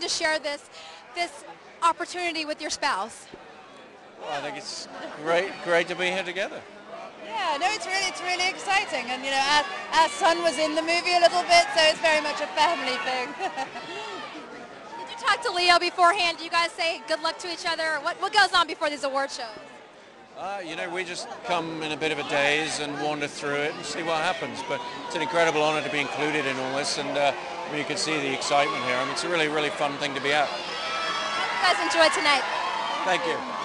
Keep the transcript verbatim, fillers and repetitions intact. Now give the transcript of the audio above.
to share this, this opportunity with your spouse? Well, I think it's great, great to be here together. Yeah, no, it's really, it's really exciting, and you know, our, our son was in the movie a little bit, so it's very much a family thing. Did you talk to Leo beforehand? Do you guys say good luck to each other? What, what goes on before these award shows? Uh, you know, we just come in a bit of a daze and wander through it and see what happens. But it's an incredible honor to be included in all this, and uh, I mean, you can see the excitement here. I mean, it's a really, really fun thing to be at. You guys enjoy tonight. Thank you.